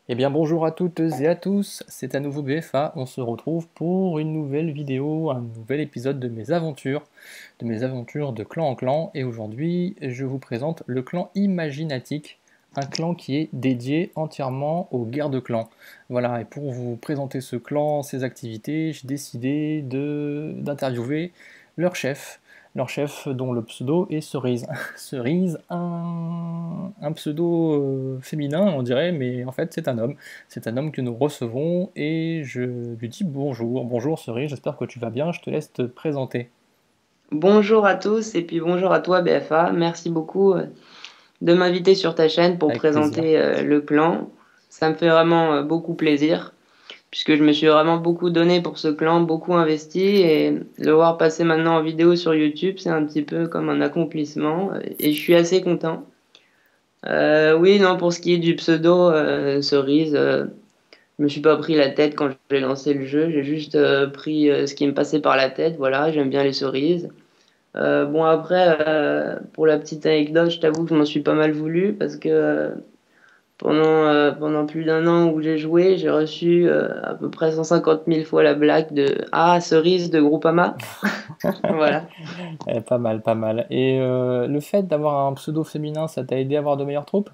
Eh bien bonjour à toutes et à tous, c'est à nouveau BFA, on se retrouve pour une nouvelle vidéo, un nouvel épisode de mes aventures de clan en clan, et aujourd'hui je vous présente le clan Imaginatique, un clan qui est dédié entièrement aux guerres de clans. Voilà, et pour vous présenter ce clan, ses activités, j'ai décidé d'interviewer leur chef, leur chef dont le pseudo est Cerise. Cerise, un pseudo féminin, on dirait, mais en fait c'est un homme. C'est un homme que nous recevons et je lui dis bonjour. Bonjour Cerise, j'espère que tu vas bien, je te laisse te présenter. Bonjour à tous et puis bonjour à toi BFA. Merci beaucoup de m'inviter sur ta chaîne pour Avec plaisir. présenter le clan. Ça me fait vraiment beaucoup plaisir puisque je me suis vraiment beaucoup donné pour ce clan, beaucoup investi et le voir passer maintenant en vidéo sur YouTube, c'est un petit peu comme un accomplissement et je suis assez content. Oui, non, pour ce qui est du pseudo Cerise, je me suis pas pris la tête quand j'ai lancé le jeu, j'ai juste pris ce qui me passait par la tête. Voilà, j'aime bien les cerises. Bon après, pour la petite anecdote, je t'avoue que je m'en suis pas mal voulu parce que pendant plus d'un an où j'ai joué, j'ai reçu à peu près 150 000 fois la blague de «Ah, cerise de Groupama». Voilà. Pas mal, pas mal. Et le fait d'avoir un pseudo féminin, ça t'a aidé à avoir de meilleures troupes?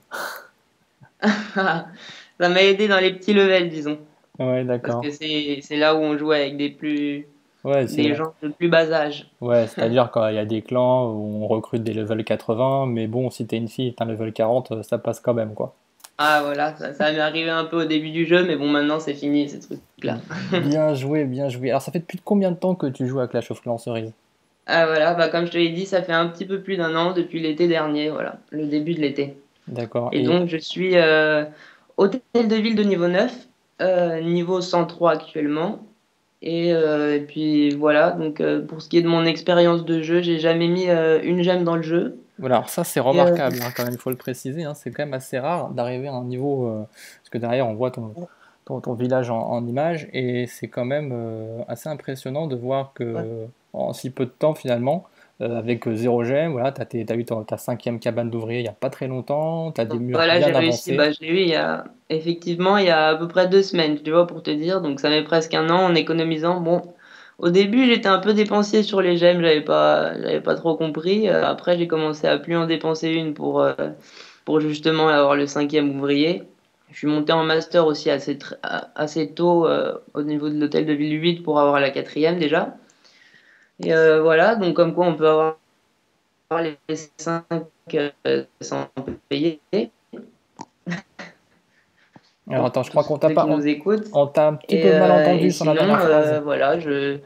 Ça m'a aidé dans les petits levels, disons, Ouais, parce que d'accord. c'est là où on joue avec Ouais, c'est des là. gens de plus bas âge. Ouais, c'est-à-dire quand il y a des clans où on recrute des level 80, mais bon, si t'es une fille et t'es un level 40, ça passe quand même, quoi. Ah voilà, ça m'est arrivé un peu au début du jeu, mais bon maintenant c'est fini ces trucs-là. Bien joué, bien joué. Alors ça fait depuis combien de temps que tu joues à Clash of Clans, Cerise? Ah voilà, bah, comme je te l'ai dit, ça fait un petit peu plus d'un an depuis l'été dernier, voilà, le début de l'été. D'accord. Et Et donc je suis hôtel de ville de niveau 9, niveau 103 actuellement. Et puis voilà, donc pour ce qui est de mon expérience de jeu, j'ai jamais mis une gemme dans le jeu. voilà, alors ça c'est Et, remarquable, hein, quand même, il faut le préciser, hein, c'est quand même assez rare d'arriver à un niveau, parce que derrière on voit ton village en image, et c'est quand même assez impressionnant de voir que en si peu de temps finalement, avec zéro gemme, voilà, t'as eu ta cinquième cabane d'ouvrier il n'y a pas très longtemps, t'as des murs voilà, j'ai bien réussi, avancés. bah, je l'ai eu effectivement, il y a à peu près 2 semaines, tu vois, pour te dire. Donc ça met presque un an en économisant. Bon, au début, j'étais un peu dépensier sur les gemmes, j'avais pas trop compris. Après, j'ai commencé à plus en dépenser une pour justement avoir le cinquième ouvrier. Je suis monté en master aussi assez tôt au niveau de l'hôtel de ville 8 pour avoir la quatrième déjà. Et voilà, donc comme quoi on peut avoir les 5 sans payer. Alors attends, je crois Tous qu'on t'a ceux qui pas, nous écoutent. on t'a un petit Et, peu mal et entendu sur la sinon, dernière phrase. voilà, je...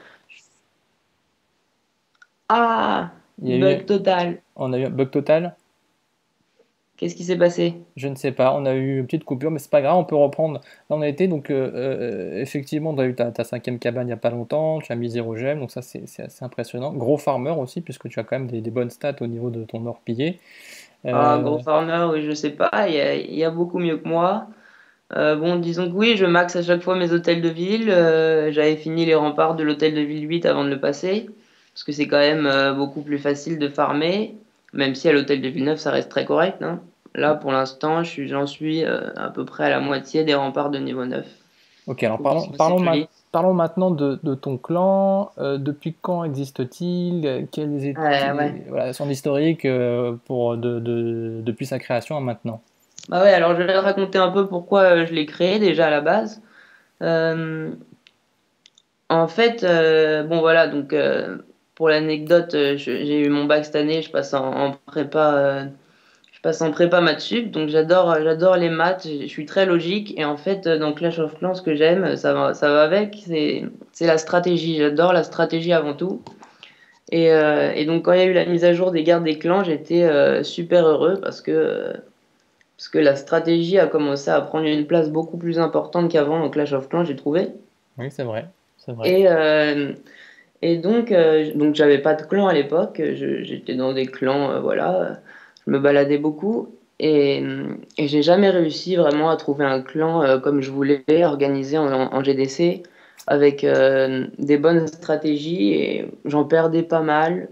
Ah! Il y a eu, Bug total. on a eu un bug total. Qu'est-ce qui s'est passé? Je ne sais pas, on a eu une petite coupure, mais c'est pas grave, on peut reprendre. Là, on a été, donc effectivement, tu as eu ta cinquième cabane il n'y a pas longtemps, tu as mis zéro gemme, donc ça c'est assez impressionnant. Gros farmer aussi, puisque tu as quand même des bonnes stats au niveau de ton or pillé. Ah, gros Euh, farmer, oui, je sais pas, il y a beaucoup mieux que moi. Bon, disons que oui, je max à chaque fois mes hôtels de ville. J'avais fini les remparts de l'hôtel de ville 8 avant de le passer, parce que c'est quand même beaucoup plus facile de farmer, même si à l'hôtel de ville 9 ça reste très correct, hein. Là, pour l'instant, j'en suis à peu près à la moitié des remparts de niveau 9. ok, alors Donc ils sont assez jolis. parlons maintenant de ton clan. Depuis quand existe-t-il? Quels Ouais. étaient, voilà, son historique depuis sa création à maintenant? Bah ouais, alors je vais te raconter un peu pourquoi je l'ai créé déjà à la base. Euh, En fait, bon voilà, donc pour l'anecdote, j'ai eu mon bac cette année, en prépa, je passe en prépa maths sup, donc j'adore les maths, je suis très logique et en fait dans Clash of Clans, ce que j'aime, ça va avec, c'est la stratégie. J'adore la stratégie avant tout. Et donc quand il y a eu la mise à jour des gardes des clans, j'étais super heureux parce que la stratégie a commencé à prendre une place beaucoup plus importante qu'avant dans Clash of Clans, j'ai trouvé. Oui, c'est vrai, c'est vrai. Et, euh, donc j'avais pas de clan à l'époque, j'étais dans des clans, voilà, je me baladais beaucoup et j'ai jamais réussi vraiment à trouver un clan comme je voulais, organisé en GDC, avec des bonnes stratégies et j'en perdais pas mal,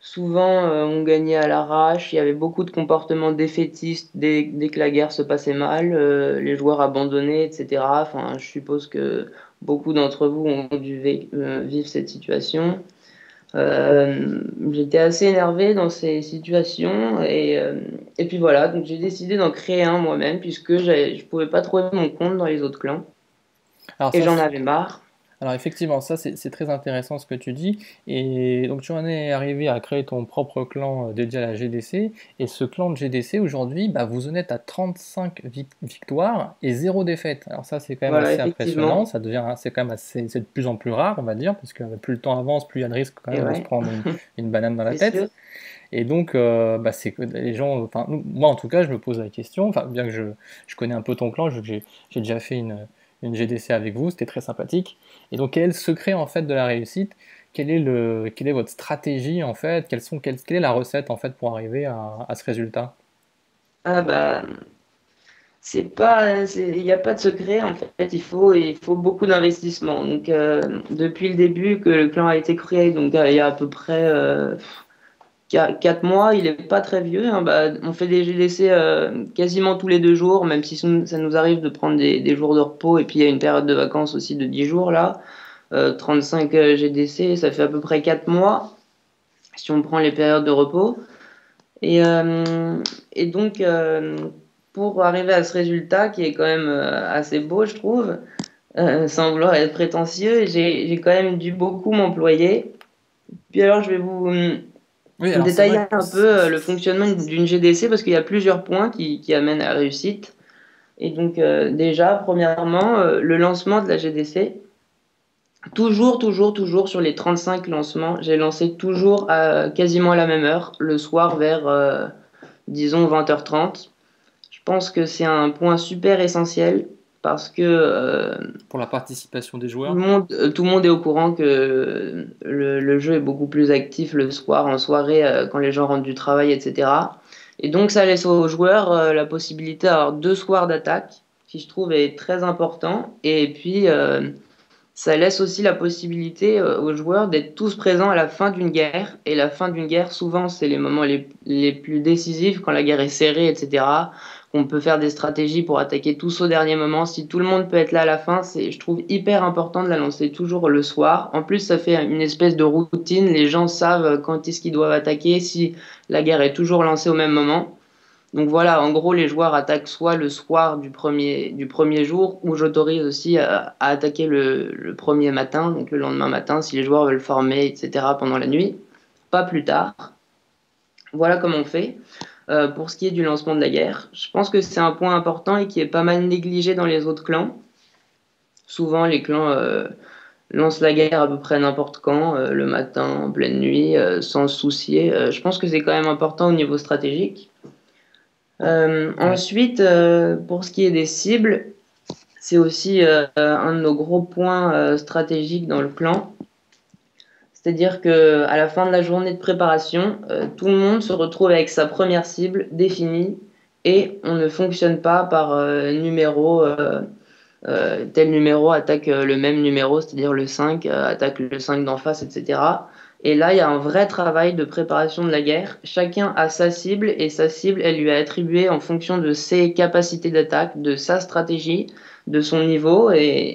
Souvent, on gagnait à l'arrache. Il y avait beaucoup de comportements défaitistes dès que la guerre se passait mal. Les joueurs abandonnaient, etc. Enfin, je suppose que beaucoup d'entre vous ont dû vivre cette situation. J'étais assez énervé dans ces situations et puis voilà, donc j'ai décidé d'en créer un moi-même puisque je pouvais pas trouver mon compte dans les autres clans Alors et ça, j'en avais marre. Alors effectivement, ça c'est très intéressant ce que tu dis. Et donc tu en es arrivé à créer ton propre clan dédié à la GDC. Et ce clan de GDC aujourd'hui, bah, vous en êtes à 35 victoires et 0 défaite. Alors ça c'est quand même Voilà, assez impressionnant. effectivement. Ça devient, c'est quand même assez, c'est de plus en plus rare, on va dire, parce que plus le temps avance, plus il y a le risque quand Et même de se ouais, prendre une banane dans la c'est tête. sûr. Et donc, bah, c'est que les gens, enfin, moi en tout cas, je me pose la question, enfin, bien que je connais un peu ton clan, j'ai déjà fait une GDC avec vous, c'était très sympathique. Et donc, quel est le secret en fait de la réussite? Quelle est votre stratégie en fait? Quelle est la recette en fait pour arriver à ce résultat? Ah bah, il n'y a pas de secret en fait. Il faut beaucoup d'investissement. Donc, depuis le début que le clan a été créé, donc il y a à peu près 4 mois, il n'est pas très vieux, hein. Bah, on fait des GDC quasiment tous les 2 jours, même si ça nous arrive de prendre des jours de repos. Et puis il y a une période de vacances aussi de 10 jours là. 35 GDC, ça fait à peu près 4 mois si on prend les périodes de repos. Et, euh, et donc, pour arriver à ce résultat qui est quand même assez beau, je trouve, sans vouloir être prétentieux, j'ai quand même dû beaucoup m'employer. Puis alors, je vais vous Oui, alors c'est détailler vrai que un peu le fonctionnement d'une GDC parce qu'il y a plusieurs points qui amènent à la réussite. Et donc, déjà, premièrement, le lancement de la GDC. Toujours sur les 35 lancements, j'ai lancé toujours quasiment à la même heure, le soir vers, disons, 20h30. Je pense que c'est un point super essentiel parce que pour la participation des joueurs. tout le monde est au courant que le jeu est beaucoup plus actif le soir, en soirée, quand les gens rentrent du travail, etc. Et donc, ça laisse aux joueurs la possibilité d'avoir 2 soirs d'attaque, qui je trouve est très important. Et puis, ça laisse aussi la possibilité aux joueurs d'être tous présents à la fin d'une guerre. Et la fin d'une guerre, souvent, c'est les moments les plus décisifs, quand la guerre est serrée, etc. On peut faire des stratégies pour attaquer tous au dernier moment. Si tout le monde peut être là à la fin, je trouve hyper important de la lancer toujours le soir. En plus, ça fait une espèce de routine. Les gens savent quand est-ce qu'ils doivent attaquer, si la guerre est toujours lancée au même moment. Donc voilà, en gros, les joueurs attaquent soit le soir du premier jour, ou j'autorise aussi à attaquer le premier matin, donc le lendemain matin, si les joueurs veulent former, etc., pendant la nuit, pas plus tard. Voilà comment on fait. Pour ce qui est du lancement de la guerre, je pense que c'est un point important et qui est pas mal négligé dans les autres clans. Souvent, les clans lancent la guerre à peu près n'importe quand, le matin, en pleine nuit, sans se soucier. Je pense que c'est quand même important au niveau stratégique. Ouais. Ensuite, pour ce qui est des cibles, c'est aussi un de nos gros points stratégiques dans le clan. C'est-à-dire que à la fin de la journée de préparation, tout le monde se retrouve avec sa première cible définie et on ne fonctionne pas par numéro. Tel numéro attaque le même numéro, c'est-à-dire le 5 attaque le 5 d'en face, etc. Et là, il y a un vrai travail de préparation de la guerre. Chacun a sa cible et sa cible, elle lui est attribuée en fonction de ses capacités d'attaque, de sa stratégie, de son niveau.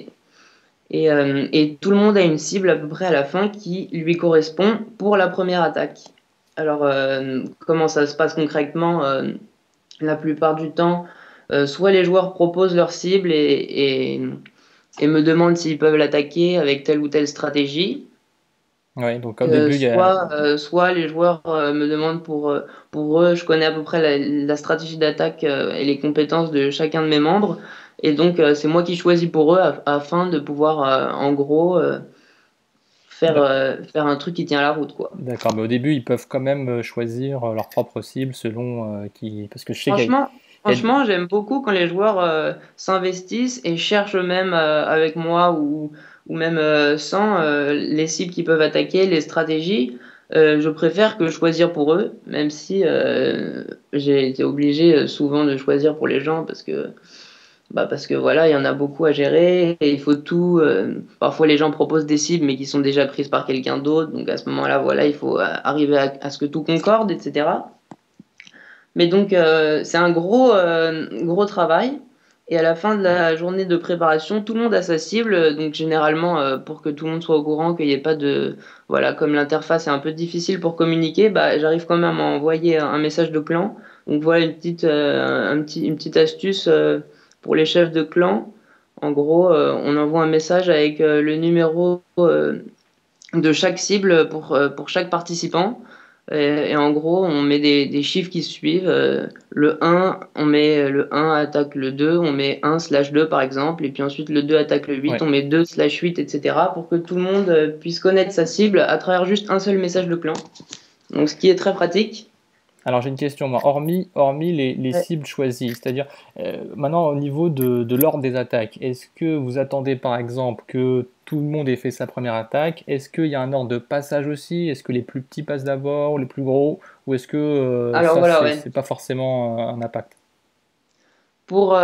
Et tout le monde a une cible à peu près à la fin qui lui correspond pour la première attaque. Alors, comment ça se passe concrètement? La plupart du temps, soit les joueurs proposent leur cible et me demandent s'ils peuvent l'attaquer avec telle ou telle stratégie. Ouais, donc au début, il y a... Soit les joueurs me demandent pour eux, je connais à peu près la stratégie d'attaque et les compétences de chacun de mes membres. Et donc, c'est moi qui choisis pour eux afin de pouvoir, en gros, faire un truc qui tient la route, quoi. D'accord, mais au début, ils peuvent quand même choisir leur propre cible selon qui... Parce que je sais Franchement, il y a- franchement, j'aime beaucoup quand les joueurs s'investissent et cherchent eux-mêmes avec moi ou même sans les cibles qu'ils peuvent attaquer, les stratégies. Je préfère que choisir pour eux, même si j'ai été obligé souvent de choisir pour les gens parce que Bah parce que voilà, il y en a beaucoup à gérer et il faut tout. Parfois, les gens proposent des cibles, mais qui sont déjà prises par quelqu'un d'autre. Donc à ce moment-là, voilà, il faut arriver à ce que tout concorde, etc. Mais donc, c'est un gros travail. Et à la fin de la journée de préparation, tout le monde a sa cible. Donc, généralement, pour que tout le monde soit au courant, qu'il n'y ait pas de. Voilà, comme l'interface est un peu difficile pour communiquer, bah, j'arrive quand même à envoyer un message de clan. Donc, voilà une petite astuce pour les chefs de clan. En gros, on envoie un message avec le numéro de chaque cible pour chaque participant. Et en gros, on met des chiffres qui suivent. Le 1, on met le 1 attaque le 2, on met 1/2 par exemple, et puis ensuite le 2 attaque le 8, Ouais. on met 2/8, etc. pour que tout le monde puisse connaître sa cible à travers juste un seul message de clan. Donc ce qui est très pratique. Alors j'ai une question, moi. Hormis les Ouais. cibles choisies, c'est-à-dire maintenant au niveau de l'ordre des attaques, est-ce que vous attendez par exemple que tout le monde ait fait sa première attaque? Est-ce qu'il y a un ordre de passage aussi? Est-ce que les plus petits passent d'abord, les plus gros? Ou est-ce que Alors ça, voilà, ouais. c'est pas forcément un impact? Pour,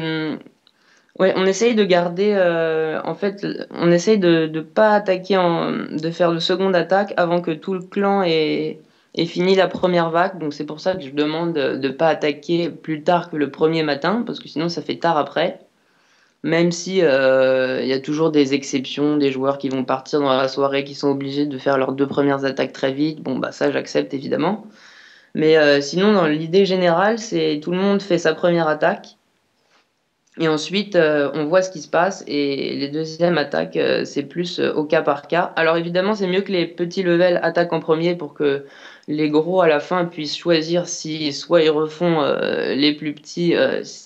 ouais, on essaye de garder, en fait, on essaye de pas attaquer de faire de seconde attaque avant que tout le clan ait fini la première vague. Donc c'est pour ça que je demande de pas attaquer plus tard que le premier matin, parce que sinon ça fait tard après. Même si il y a toujours des exceptions, des joueurs qui vont partir dans la soirée, qui sont obligés de faire leurs 2 premières attaques très vite. Bon bah ça j'accepte évidemment. Mais sinon dans l'idée générale, c'est tout le monde fait sa première attaque. Et ensuite, on voit ce qui se passe et les deuxièmes attaques, c'est plus au cas par cas. Alors évidemment, c'est mieux que les petits levels attaquent en premier pour que les gros à la fin puissent choisir si soit ils refont les plus petits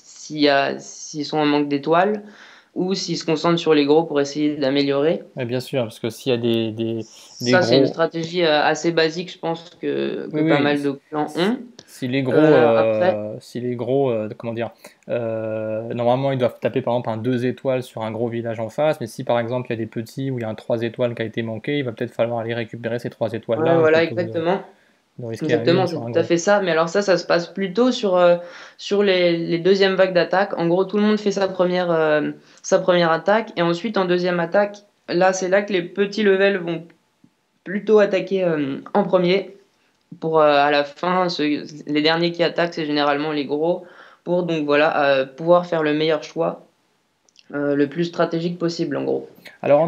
s'ils sont en manque d'étoiles ou s'ils se concentrent sur les gros pour essayer d'améliorer. Ouais, bien sûr, parce que s'il y a des Ça, c'est une gros, stratégie assez basique, je pense que oui, pas oui, mal de clans ont. Après, si les gros, comment dire, normalement ils doivent taper par exemple un 2 étoiles sur un gros village en face, mais si par exemple il y a des petits où il y a un 3 étoiles qui a été manqué, il va peut-être falloir aller récupérer ces 3 ouais, étoiles-là voilà, plutôt que exactement. de risquer à une Exactement, sur c'est un tout à gros. fait ça. Mais alors ça se passe plutôt sur les deuxièmes vagues d'attaque. En gros, tout le monde fait sa première attaque. Et ensuite, en deuxième attaque, là, c'est là que les petits levels vont plutôt attaquer en premier. Pour à la fin, les derniers qui attaquent, c'est généralement les gros. Pour donc voilà, pouvoir faire le meilleur choix, le plus stratégique possible, en gros. Alors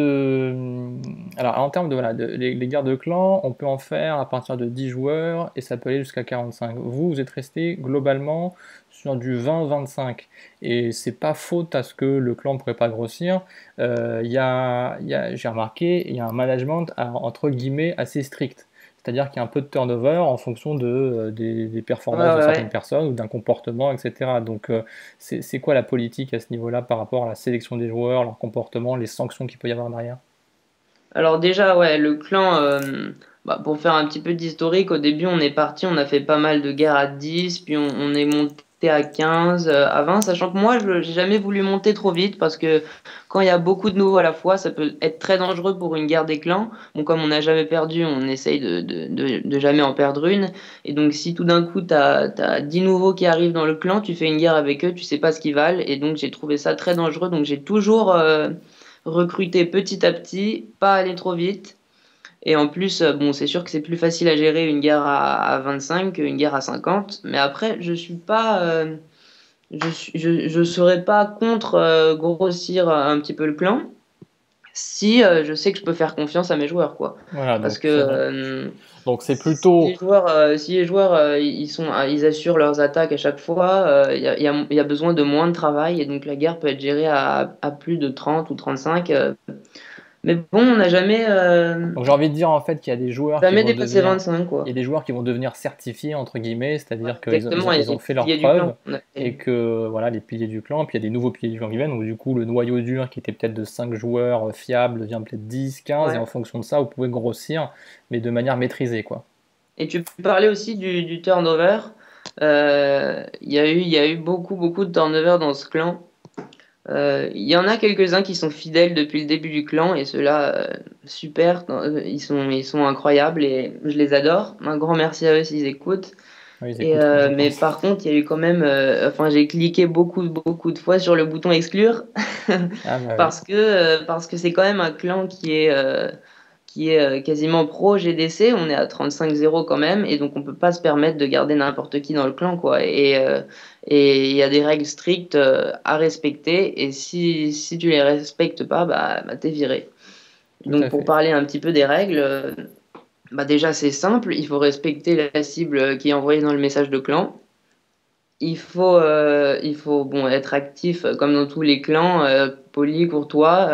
en termes de, voilà, les guerres de clans, on peut en faire à partir de 10 joueurs et ça peut aller jusqu'à 45. Vous êtes resté globalement sur du 20-25 et c'est pas faute à ce que le clan ne pourrait pas grossir. J'ai remarqué, il y a un management entre guillemets assez strict. C'est-à-dire qu'il y a un peu de turnover en fonction des Ouais, performances de ouais, certaines ouais. personnes ou d'un comportement, etc. Donc c'est quoi la politique à ce niveau-là par rapport à la sélection des joueurs, leur comportement, les sanctions qu'il peut y avoir derrière? Alors déjà, ouais, le clan, bah, pour faire un petit peu d'historique, au début on est parti, on a fait pas mal de guerres à 10, puis on est monté à 15, à 20, sachant que moi, j'ai jamais voulu monter trop vite, parce que quand il y a beaucoup de nouveaux à la fois, ça peut être très dangereux pour une guerre des clans. Bon, comme on n'a jamais perdu, on essaye de jamais en perdre une. Et donc si tout d'un coup, t'as 10 nouveaux qui arrivent dans le clan, tu fais une guerre avec eux, tu sais pas ce qu'ils valent, et donc j'ai trouvé ça très dangereux, donc j'ai toujours recruter petit à petit, pas aller trop vite. Et en plus, bon, c'est sûr que c'est plus facile à gérer une guerre à 25 qu'une guerre à 50. Mais après, je suis pas, je serais pas contre grossir un petit peu le clan si je sais que je peux faire confiance à mes joueurs, quoi. Voilà, Parce donc que donc c'est si les plutôt joueurs, ils assurent leurs attaques à chaque fois, il y a besoin de moins de travail et donc la guerre peut être gérée à plus de 30 ou 35. Mais bon, on n'a donc j'ai envie de dire en fait qu'il y a des joueurs qui jamais vont dépassé devenir 25, il y a quoi. des joueurs qui vont devenir certifiés entre guillemets, Ouais, c'est-à-dire exactement, il y a ils ont des fait leurs piliers du preuves clan. et que voilà les piliers du clan, puis il y a des nouveaux piliers du clan qui viennent, donc du coup le noyau dur qui était peut-être de 5 joueurs fiables devient peut-être 10, 15 et Ouais. en fonction de ça vous pouvez grossir mais de manière maîtrisée quoi. Et tu parlais aussi du turnover. Il y a eu beaucoup de turnover dans ce clan. Il y en a quelques-uns qui sont fidèles depuis le début du clan et ceux-là, super, ils sont incroyables et je les adore. Un grand merci à eux s'ils écoutent. Oui, ils écouteront, je Mais pense. par contre, il y a eu quand même, enfin, j'ai cliqué beaucoup de fois sur le bouton exclure Ah bah oui, parce que c'est quand même un clan qui est quasiment pro GDC. On est à 35-0 quand même, et donc on peut pas se permettre de garder n'importe qui dans le clan, quoi. Et il y a des règles strictes à respecter, et si tu les respectes pas, bah t'es viré. tout Donc à pour fait. parler un petit peu des règles, bah déjà c'est simple, il faut respecter la cible qui est envoyée dans le message de clan. Il faut bon, être actif comme dans tous les clans, poli, courtois,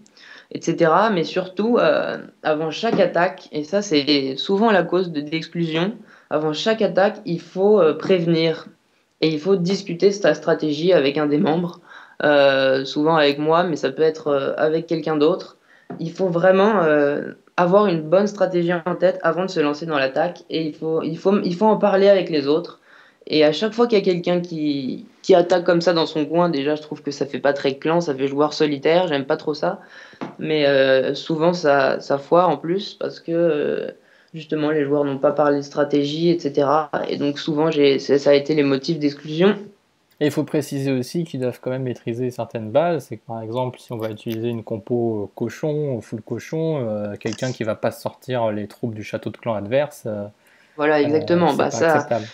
etc. Mais surtout, avant chaque attaque, et ça c'est souvent la cause d'exclusion, avant chaque attaque, il faut prévenir et il faut discuter de ta stratégie avec un des membres, souvent avec moi, mais ça peut être avec quelqu'un d'autre. Il faut vraiment avoir une bonne stratégie en tête avant de se lancer dans l'attaque, et il faut en parler avec les autres. Et à chaque fois qu'il y a quelqu'un qui attaque comme ça dans son coin, déjà je trouve que ça fait pas très clan, ça fait joueur solitaire, j'aime pas trop ça. Mais souvent, ça foire en plus parce que justement, les joueurs n'ont pas parlé de stratégie, etc. Et donc, souvent, ça a été les motifs d'exclusion. Et il faut préciser aussi qu'ils doivent quand même maîtriser certaines bases. C'est que par exemple, si on va utiliser une compo cochon, full cochon, quelqu'un qui va pas sortir les troupes du château de clan adverse, Voilà, exactement. c'est Bah, pas ça, acceptable.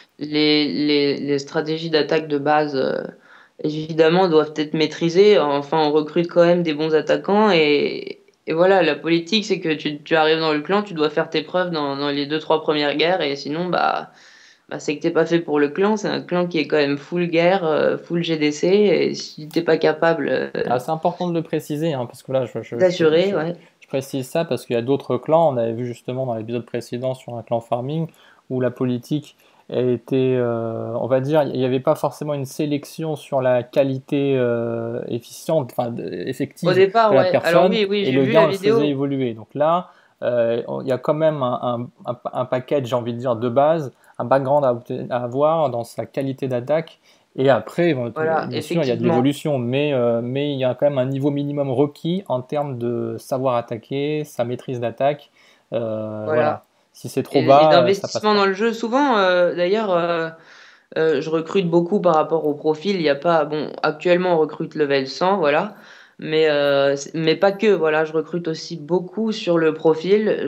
les stratégies d'attaque de base, évidemment, doivent être maîtrisées. Enfin, on recrute quand même des bons attaquants. Et voilà, la politique, c'est que tu arrives dans le clan, tu dois faire tes preuves dans les deux, trois premières guerres. Et sinon, bah, c'est que t'es pas fait pour le clan. C'est un clan qui est quand même full guerre, full GDC. Et si t'es pas capable Ah, c'est important de le préciser, hein, parce que là, d'assurer, ouais. je précise ça parce qu'il y a d'autres clans. On avait vu justement dans l'épisode précédent sur un clan farming où la politique a été, on va dire, il n'y avait pas forcément une sélection sur la qualité efficiente, enfin, Au effective de départ, la ouais. Alors personne, oui, et j'ai le vu gars, la on le faisait vidéo. évoluer. Donc là, il y a quand même un package, j'ai envie de dire, de base, un background à avoir dans sa qualité d'attaque. Et après, Voilà, bien sûr, il y a de effectivement. l'évolution, mais il y a quand même un niveau minimum requis en termes de savoir attaquer, sa maîtrise d'attaque. Voilà. Voilà. Si c'est trop Et bas, ça passe d'investissement pas. dans le jeu, souvent, d'ailleurs, je recrute beaucoup par rapport au profil. Il y a pas, bon, actuellement, on recrute level 100, voilà. Mais pas que, voilà. Je recrute aussi beaucoup sur le profil.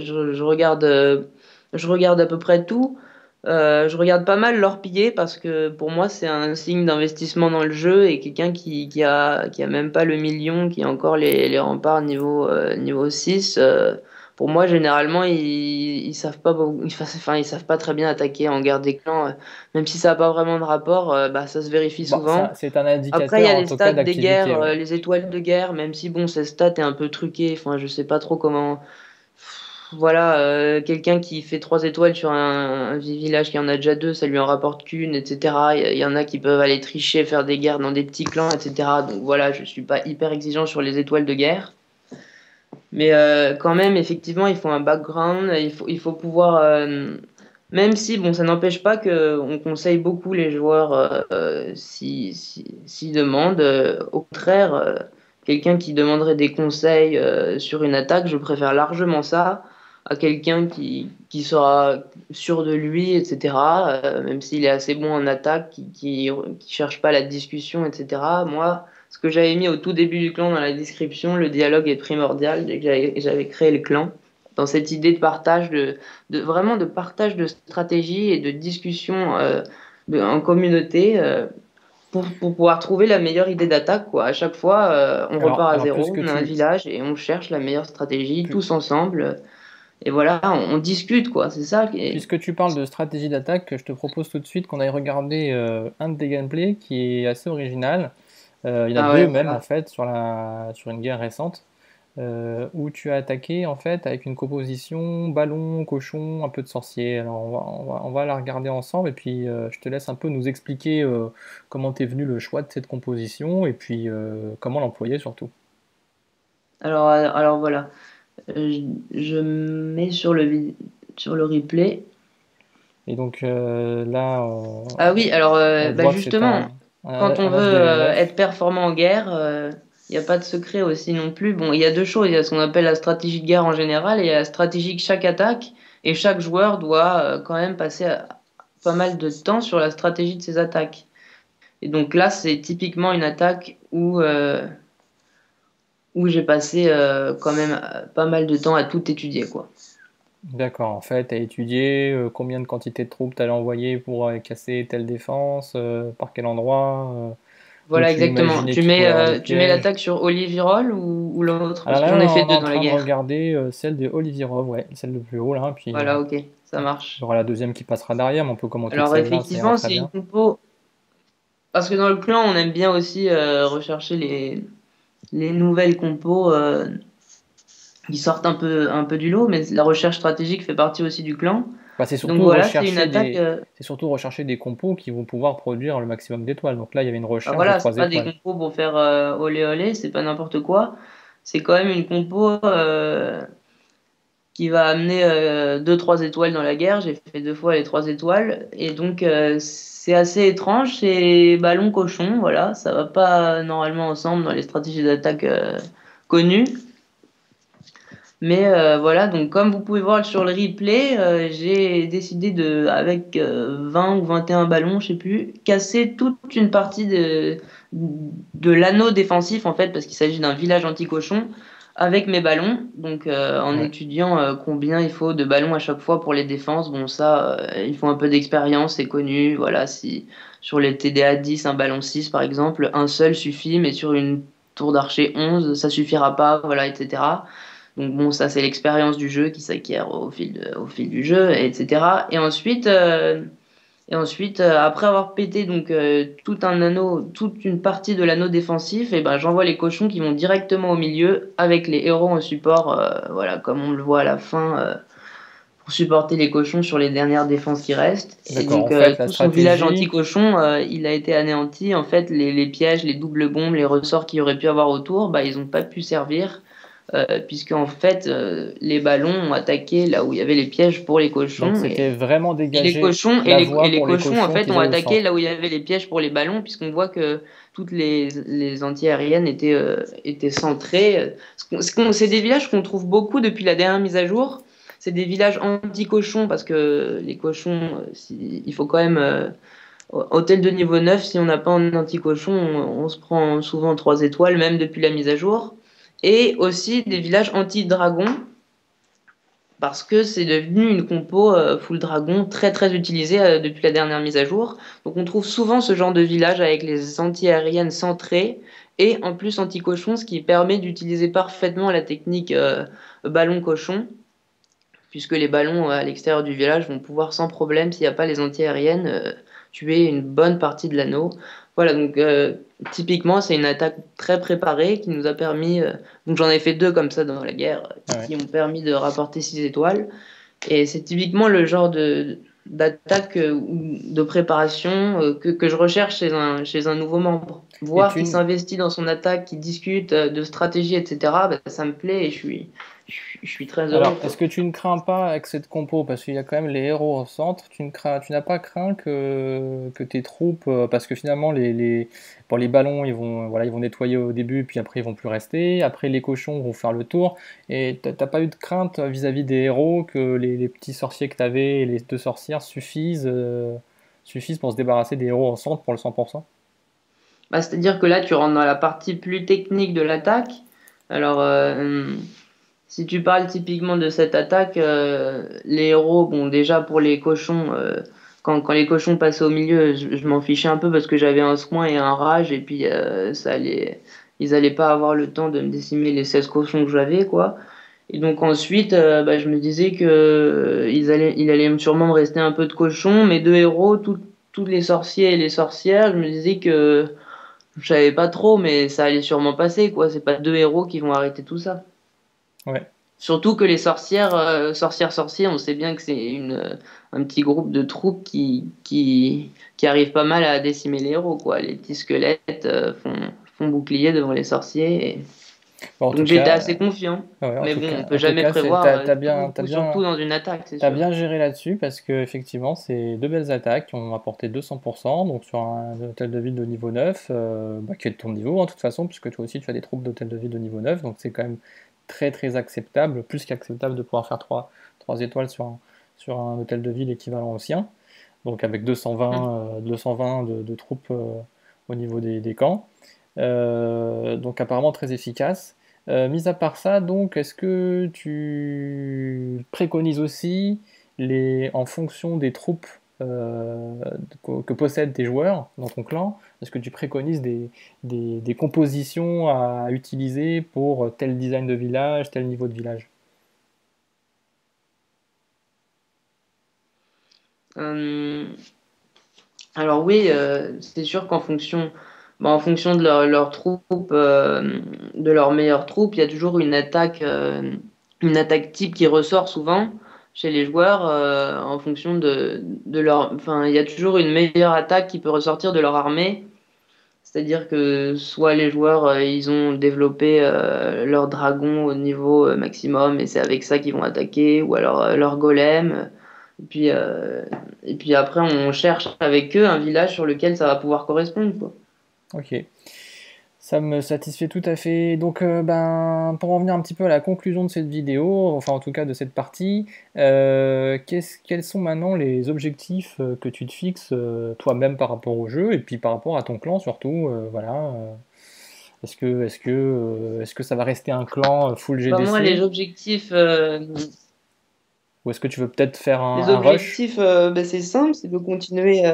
Je regarde à peu près tout. Je regarde pas mal leur piller parce que pour moi, c'est un signe d'investissement dans le jeu, et quelqu'un qui a même pas le million, qui a encore les remparts niveau 6. Pour moi, généralement, ils savent pas, enfin, ils savent pas très bien attaquer en guerre des clans. Même si ça n'a pas vraiment de rapport, bah, ça se vérifie Bon, souvent. c'est un Après, il y indicateur a en les tout cas stats des guerres, d'activité, ouais. les étoiles de guerre, même si bon, ces stats est un peu truqué. Enfin, je sais pas trop comment. Voilà, quelqu'un qui fait 3 étoiles sur un village qui en a déjà deux, ça lui en rapporte qu'une, etc. Il y en a qui peuvent aller tricher, faire des guerres dans des petits clans, etc. Donc voilà, je suis pas hyper exigeant sur les étoiles de guerre. Mais quand même, effectivement, il faut un background, il faut pouvoir, même si, bon, ça n'empêche pas que on conseille beaucoup les joueurs s'ils demandent. Au contraire, quelqu'un qui demanderait des conseils sur une attaque, je préfère largement ça à quelqu'un qui sera sûr de lui, etc. Même s'il est assez bon en attaque, qui cherche pas la discussion, etc. Moi, ce que j'avais mis au tout début du clan dans la description, le dialogue est primordial dès que j'avais créé le clan. Dans cette idée de partage, vraiment de partage de stratégie et de discussion en communauté, pour pouvoir trouver la meilleure idée d'attaque, quoi. À chaque fois, on repart à Alors zéro, on a un village et on cherche la meilleure stratégie tous ensemble. Et voilà, on discute, quoi. C'est ça qui est. puisque tu parles de stratégie d'attaque, je te propose tout de suite qu'on aille regarder un des gameplays qui est assez original. Il y en a Ah deux ouais, même en voilà. fait sur une guerre récente. Où tu as attaqué en fait avec une composition ballon, cochon, un peu de sorcier. Alors on va la regarder ensemble et puis je te laisse un peu nous expliquer comment t'es venu le choix de cette composition et puis comment l'employer surtout. Alors voilà. Je mets sur le replay. Et donc là Ah oui, alors on bah voit que c'est justement, quand on un veut HDV9. être performant en guerre, il n'y a pas de secret aussi non plus. Bon, il y a deux choses. Il y a ce qu'on appelle la stratégie de guerre en général, et il y a la stratégie que chaque attaque, et chaque joueur doit quand même pas mal de temps sur la stratégie de ses attaques. Et donc là, c'est typiquement une attaque où j'ai passé quand même pas mal de temps à tout étudier, quoi. D'accord, en fait, tu as étudié combien de quantité de troupes tu allais envoyer pour casser telle défense, par quel endroit, où Voilà, tu exactement. imaginais qu'il pouvait y avoir des Tu mets pièges. l'attaque sur Olivier-Roll ou l'autre? Alors Parce que là, j'en ai fait on est deux en dans la train de guerre. regarder celle de Olivierov, ouais, celle le plus haut là, puis Voilà, ok, ça il y marche. aura la deuxième qui passera derrière, mais on peut commenter de Alors celle-là, ça ira effectivement, très c'est une bien. compo. Parce que dans le clan, on aime bien aussi rechercher les nouvelles compos qui sortent un peu du lot, mais la recherche stratégique fait partie aussi du clan. Bah, Donc voilà, c'est une attaque. c'est surtout rechercher des compos qui vont pouvoir produire le maximum d'étoiles. Donc là, il y avait une Bah recherche de voilà, c'est 3 pas des étoiles. compos pour faire olé olé, c'est pas n'importe quoi. C'est quand même une compo qui va amener 2-3 étoiles dans la guerre. J'ai fait 2 fois les 3 étoiles. Et donc, c'est assez étrange. C'est ballon cochon, voilà. Ça va pas normalement ensemble dans les stratégies d'attaque connues. Mais voilà, donc comme vous pouvez voir sur le replay, j'ai décidé de, avec 20 ou 21 ballons, je sais plus, casser toute une partie de l'anneau défensif en fait, parce qu'il s'agit d'un village anti-cochon avec mes ballons. Donc en Ouais. étudiant combien il faut de ballons à chaque fois pour les défenses, bon ça, il faut un peu d'expérience, c'est connu. Voilà, si sur les TDA 10, un ballon 6 par exemple, un seul suffit, mais sur une tour d'archer 11, ça suffira pas, voilà, etc. Donc bon, ça c'est l'expérience du jeu qui s'acquiert au fil du jeu, etc. Et ensuite après avoir pété donc tout un anneau, toute une partie de l'anneau défensif, et ben j'envoie les cochons qui vont directement au milieu avec les héros en support, voilà comme on le voit à la fin, pour supporter les cochons sur les dernières défenses qui restent. Et D'accord, en donc fait, la tout son village stratégie, anti-cochon, il a été anéanti. En fait, les pièges, les doubles bombes, les ressorts qu'il aurait pu avoir autour, bah ils n'ont pas pu servir puisque en fait les ballons ont attaqué là où il y avait les pièges pour les donc cochons c'était vraiment et les dégager cochons la et voie les pour les cochons en cochons fait qu'ils ont aillent au attaqué centre. là où il y avait les pièges pour les ballons puisqu'on voit que toutes les anti-aériennes étaient centrées. C'est des villages qu'on trouve beaucoup depuis la dernière mise à jour. C'est des villages anti-cochons parce que les cochons, il faut quand même hôtel de niveau 9, si on n'a pas un anti-cochon, on se prend souvent 3 étoiles, même depuis la mise à jour. Et aussi des villages anti-dragon, parce que c'est devenu une compo full dragon très très utilisée depuis la dernière mise à jour. Donc on trouve souvent ce genre de village avec les anti-aériennes centrées et en plus anti-cochon, ce qui permet d'utiliser parfaitement la technique ballon-cochon, puisque les ballons à l'extérieur du village vont pouvoir sans problème, s'il n'y a pas les anti-aériennes, tuer une bonne partie de l'anneau. Voilà, donc typiquement, c'est une attaque très préparée qui nous a permis. Donc j'en ai fait 2 comme ça dans la guerre, Ah ouais. qui ont permis de rapporter 6 étoiles. Et c'est typiquement le genre d'attaque ou de préparation que je recherche chez un nouveau membre. Et Voir tu, qu'il s'investit dans son attaque, qu'il discute de stratégie, etc., bah, ça me plaît et je suis très heureux, Alors, quoi. est-ce que tu ne crains pas avec cette compo, parce qu'il y a quand même les héros au centre, tu n'as pas craint que tes troupes, parce que finalement bon, les ballons voilà, ils vont nettoyer au début, puis après ils vont plus rester, après les cochons vont faire le tour, et t'as pas eu de crainte vis-à-vis des héros que les petits sorciers que tu avais et les deux sorcières suffisent pour se débarrasser des héros au centre pour le 100%? Bah, c'est-à-dire que là, tu rentres dans la partie plus technique de l'attaque. Alors, si tu parles typiquement de cette attaque, les héros, bon, déjà pour les cochons, quand les cochons passaient au milieu, je m'en fichais un peu parce que j'avais un soin et un rage, et puis ils allaient pas avoir le temps de me décimer les 16 cochons que j'avais, quoi. Et donc ensuite, bah, je me disais que il allait sûrement me rester un peu de cochons. Mes deux héros, tous les sorciers et les sorcières, je me disais que je savais pas trop, mais ça allait sûrement passer, quoi. C'est pas deux héros qui vont arrêter tout ça. Ouais. Surtout que les sorcières, sorciers, on sait bien que c'est un petit groupe de troupes qui arrivent pas mal à décimer les héros, quoi. Les petits squelettes font bouclier devant les sorciers. Bon, Donc j'étais assez confiant. Mais bon, on peut en tout jamais cas, prévoir tout sur tout dans une attaque, c'est t'as sûr. bien géré là-dessus parce que effectivement, c'est deux belles attaques qui ont apporté 200%, donc sur un hôtel de ville de niveau 9, bah, qui est de ton niveau en toute façon, puisque toi aussi tu as des troupes d'hôtel de ville de niveau 9, donc c'est quand même très très acceptable, plus qu'acceptable de pouvoir faire trois étoiles sur un hôtel de ville équivalent au sien. donc avec Mm. 220 de troupes au niveau des camps. Donc apparemment très efficace. Mis à part ça, donc, est-ce que tu préconises aussi en fonction des troupes que possèdent tes joueurs dans ton clan, est-ce que tu préconises des compositions à utiliser pour tel design de village, tel niveau de village? Euh, alors oui, c'est sûr qu'en fonction, en fonction de leur troupe, de leurs meilleures troupes, il y a toujours une attaque type qui ressort souvent chez les joueurs en fonction de leur. Enfin, il y a toujours une meilleure attaque qui peut ressortir de leur armée. C'est-à-dire que soit les joueurs, ils ont développé leur dragon au niveau maximum et c'est avec ça qu'ils vont attaquer, ou alors leur golem. Et puis, euh, et puis après, on cherche avec eux un village sur lequel ça va pouvoir correspondre, quoi. Ok. Ça me satisfait tout à fait. Donc, ben, pour en venir un petit peu à la conclusion de cette vidéo, enfin en tout cas de cette partie, quels sont maintenant les objectifs que tu te fixes toi-même par rapport au jeu et puis par rapport à ton clan surtout, voilà. Est-ce que ça va rester un clan full Bah, moi, GDC ou est-ce que tu veux peut-être faire les un rush? objectifs bah, c'est simple, c'est de continuer.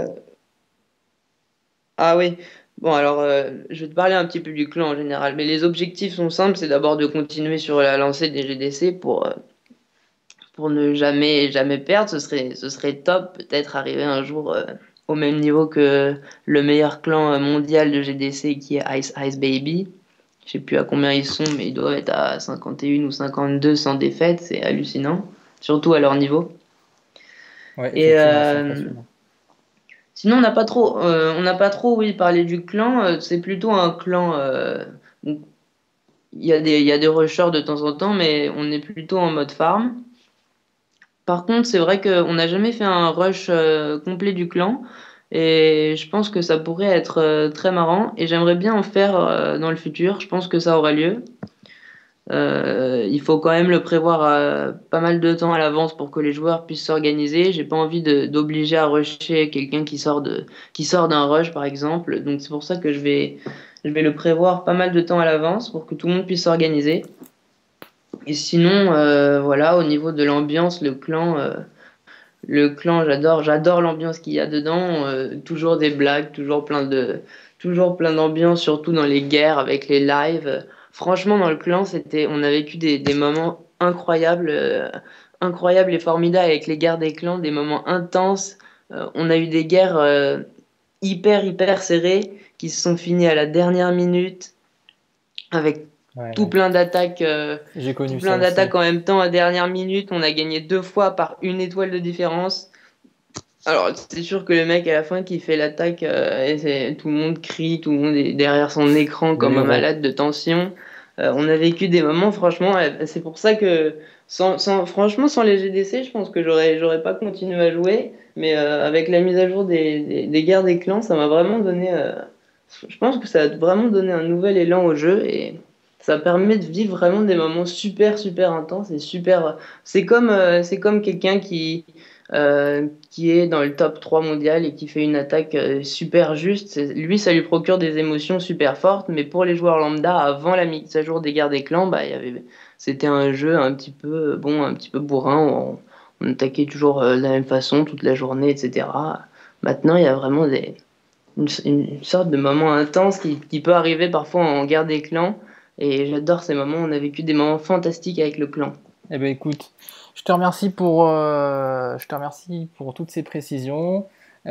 Ah oui, bon, alors je vais te parler un petit peu du clan en général, mais les objectifs sont simples, c'est d'abord de continuer sur la lancée des GDC pour ne jamais perdre. Ce serait top, peut-être arriver un jour au même niveau que le meilleur clan mondial de GDC qui est Ice Ice Baby. Je sais plus à combien ils sont, mais ils doivent être à 51 ou 52 sans défaite, c'est hallucinant, surtout à leur niveau. Ouais, Et effectivement, c'est impressionnant. sinon, on n'a pas trop, oui, parlé du clan. C'est plutôt un clan. Donc, il y a des rushers de temps en temps, mais on est plutôt en mode farm. Par contre, c'est vrai qu'on n'a jamais fait un rush complet du clan et je pense que ça pourrait être très marrant et j'aimerais bien en faire dans le futur. Je pense que ça aura lieu. Il faut quand même le prévoir pas mal de temps à l'avance pour que les joueurs puissent s'organiser. J'ai pas envie d'obliger à rusher quelqu'un qui sort d'un rush par exemple. Donc c'est pour ça que je vais le prévoir pas mal de temps à l'avance pour que tout le monde puisse s'organiser. Et sinon, voilà, au niveau de l'ambiance, le clan, j'adore l'ambiance qu'il y a dedans. Toujours des blagues, toujours plein d'ambiance, surtout dans les guerres avec les lives. Franchement, dans le clan, on a vécu des moments incroyables, incroyables et formidables avec les guerres des clans, des moments intenses. On a eu des guerres hyper serrées qui se sont finies à la dernière minute avec Ouais, tout ouais. plein d'attaques. J'ai Tout connu ça plein aussi. d'attaques en même temps à dernière minute. On a gagné deux fois par une étoile de différence. Alors, c'est sûr que le mec à la fin qui fait l'attaque, tout le monde crie, tout le monde est derrière son écran Le comme un héros. malade de tension. On a vécu des moments, franchement, c'est pour ça que, franchement, sans les GDC, je pense que j'aurais pas continué à jouer. Mais avec la mise à jour des guerres des clans, ça m'a vraiment donné. Je pense que ça a vraiment donné un nouvel élan au jeu et ça permet de vivre vraiment des moments super intenses et super. C'est comme quelqu'un qui est dans le top 3 mondial et qui fait une attaque super juste. Lui, ça lui procure des émotions super fortes, mais pour les joueurs lambda, avant la mise à jour des guerres des clans, bah, c'était un jeu un petit peu, bon, un petit peu bourrin. Où on attaquait toujours de la même façon toute la journée, etc. Maintenant, il y a vraiment une sorte de moment intense qui peut arriver parfois en guerre des clans. Et j'adore ces moments. On a vécu des moments fantastiques avec le clan. Eh ben écoute, je te remercie pour toutes ces précisions.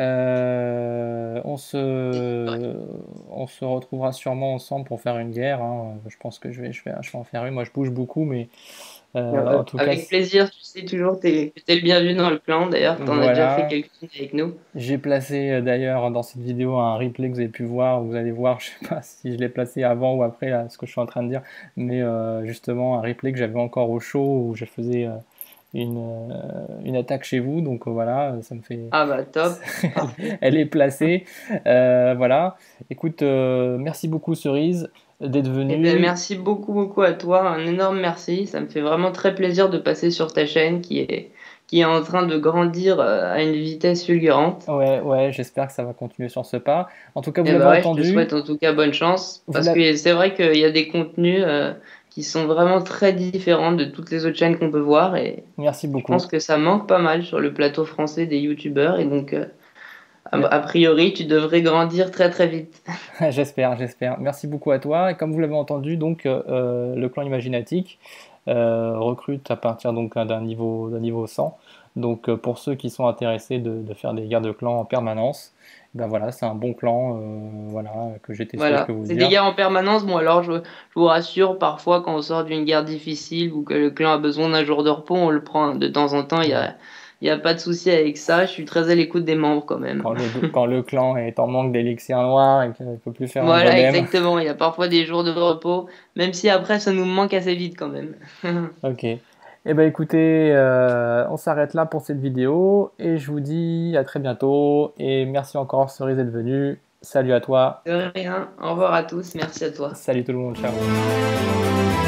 On se retrouvera sûrement ensemble pour faire une guerre, hein. Je pense que je vais en faire une. Moi, je bouge beaucoup, mais en tout cas, Avec plaisir, tu sais toujours que t'es le bienvenu dans le clan. D'ailleurs, t'en as déjà fait voilà. quelques-unes avec nous. J'ai placé d'ailleurs dans cette vidéo un replay que vous avez pu voir. Vous allez voir, je sais pas si je l'ai placé avant ou après là, ce que je suis en train de dire, mais justement un replay que j'avais encore au show où je faisais une attaque chez vous. Donc voilà, ça me fait. Ah bah top, parfait. Elle est placée. Voilà. Écoute, merci beaucoup Cerise d'être Eh ben, venue. merci beaucoup à toi. Un énorme merci. Ça me fait vraiment très plaisir de passer sur ta chaîne qui est en train de grandir à une vitesse fulgurante. Ouais, ouais, j'espère que ça va continuer sur ce pas. En tout cas, vous Et l'avez bah ouais, je te entendu. souhaite en tout cas bonne chance, Vous parce l'avez... que c'est vrai qu'il y a des contenus qui sont vraiment très différents de toutes les autres chaînes qu'on peut voir, et Merci je pense beaucoup. que ça manque pas mal sur le plateau français des youtubeurs, et donc Mais- a priori tu devrais grandir très très vite. J'espère, j'espère. Merci beaucoup à toi. Et comme vous l'avez entendu, donc le clan Imaginatique recrute à partir donc d'un niveau 100. Donc pour ceux qui sont intéressés de faire des guerres de clans en permanence, ben voilà, c'est un bon clan, voilà, que j'ai testé, je peux Voilà, vous le c'est des dire. guerres en permanence. Bon, alors je vous rassure, parfois quand on sort d'une guerre difficile ou que le clan a besoin d'un jour de repos, on le prend de temps en temps. Ouais. Il y a pas de souci avec ça. Je suis très à l'écoute des membres quand même. Quand le clan est en manque d'élixir noir et qu'il ne peut plus faire un Voilà, golem. exactement. Il y a parfois des jours de repos, même si après ça nous manque assez vite quand même. Ok. Eh ben écoutez, on s'arrête là pour cette vidéo et je vous dis à très bientôt et merci encore Cerise d'être venu. Salut à toi, De rien. Au revoir à tous. Merci à toi. salut tout le monde, ciao.